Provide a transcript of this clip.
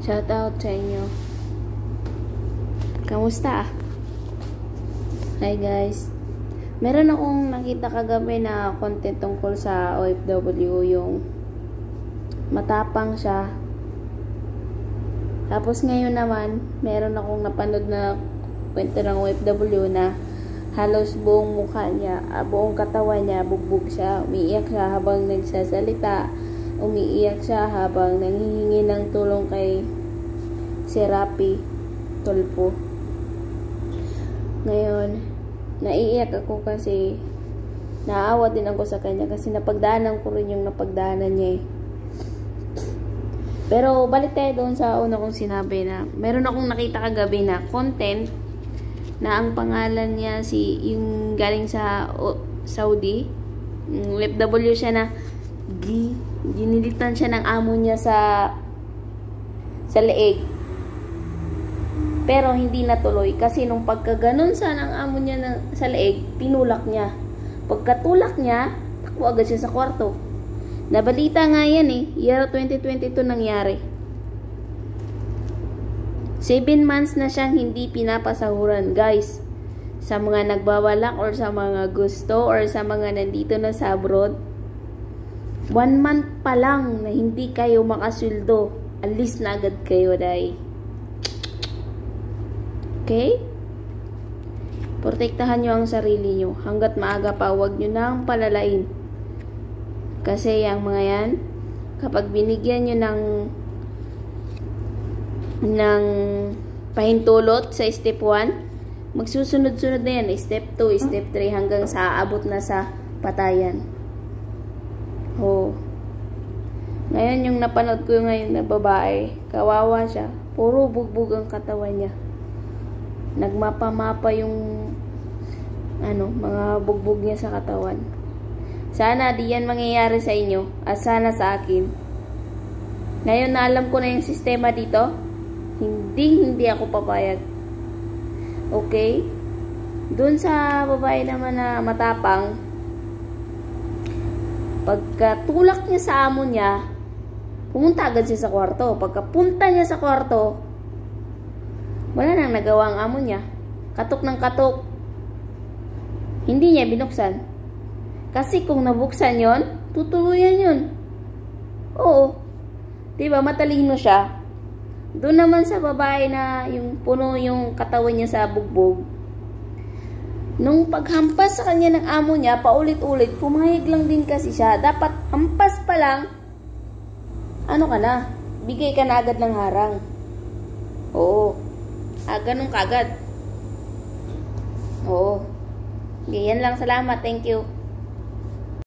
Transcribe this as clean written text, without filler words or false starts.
Shout out sa inyo. Kamusta? Hi guys. Meron akong nakita kagabi na content tungkol sa OFW, yung matapang siya. Tapos ngayon naman, meron akong napanood na kwento ng OFW na halos buong mukha niya, buong katawan niya, bugbog siya. Umiiyak siya habang nagsasalita. Umiiyak siya habang nanghihingi ng tulong kay Serapi Tulfo. Ngayon, naiiyak ako kasi naawa din ako sa kanya kasi napagdaanan ko rin yung napagdaanan niya eh. Pero balik tayo doon sa una kong sinabi na meron akong nakita kagabi na content na ang pangalan niya yung galing sa Saudi. OFW siya na ginilitan siya ng amo niya sa leeg. Pero hindi natuloy kasi nung pagkaganon sa ng amo niya sa leeg, tinulak niya. Pagkatulak niya, takbo agad siya sa kwarto. Nabalita nga yan eh. Year 2022 nangyari. 7 months na siyang hindi pinapasahuran, guys. Sa mga nagbabalak or sa mga gusto or sa mga nandito na sa abroad, 1 month pa lang na hindi kayo makasweldo, alis na agad kayo, day. Okay? Protektahan nyo ang sarili nyo. Hanggat maaga pa, huwag nyo nang palalain. Kasi yung mga yan, kapag binigyan nyo ng pahintulot sa step 1, magsusunod-sunod na yan. Step 2, step 3, hanggang sa abot na sa patayan. Oh. Ngayon, yung napanood ko ngayon na babae, kawawa siya. Puro bugbog ang katawan niya. Nagmapa-mapa yung mga bugbog niya sa katawan. Sana di yan mangyayari sa inyo at sana sa akin. Ngayon na alam ko na yung sistema dito, hindi ako papayag. Okay? Doon sa babae naman na matapang, pagkatulak niya sa amo niya, pumunta agad siya sa kwarto. Pagkapunta niya sa kwarto, wala nang nagawa ang amo niya. Katok ng katok. Hindi niya binuksan. Kasi kung nabuksan yon, tutuluyan yon. Oo. Diba, matalino siya. Doon naman sa babae na yung puno yung katawan niya sa bugbog. Nung paghampas sa kanya ng amo niya, paulit-ulit, pumayag lang din kasi siya. Dapat hampas pa lang, bigay ka na agad ng harang. Oo. Ganun kagad. Oo. Yan lang. Salamat. Thank you.